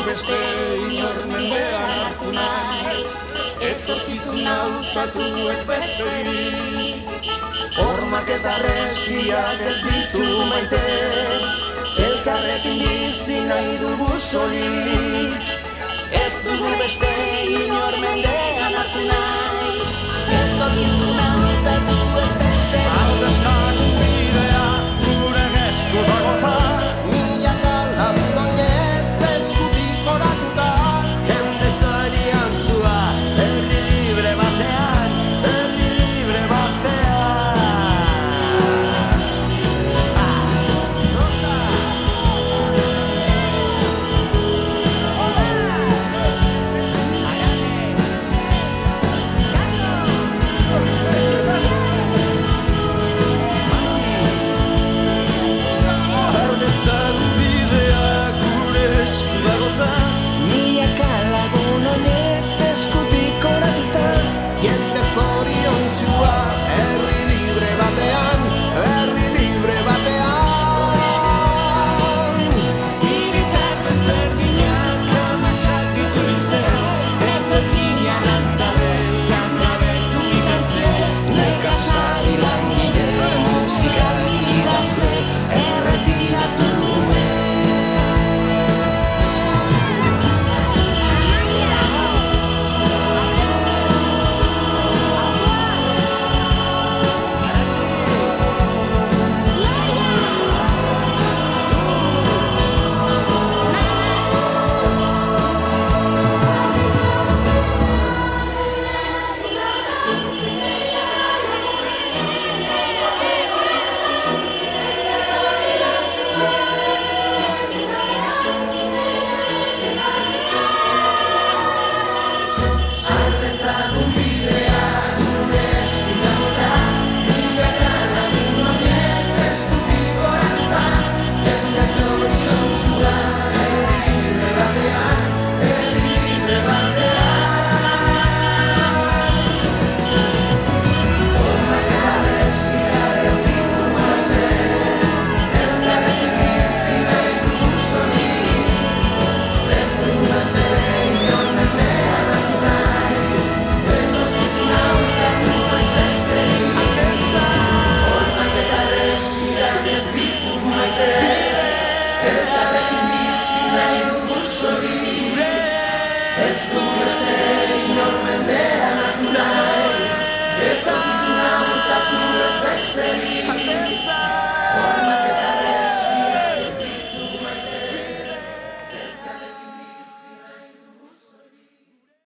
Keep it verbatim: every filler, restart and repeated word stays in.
beste inor mendean hartu nahi, etorkizun hautatu ez besterik. Hormak eta resiak ez ditu maite, elkarrekin bizi nahi dugu solik. Ez dugu beste inor mendean hartu nahi, etorkizun hautatu ez besterik. Hau dezagun bidea gure esku dagota, milaka lagun oinez eskutik oratuta. Jende zarian zua, herri libre batean, herri libre batean. Let's go.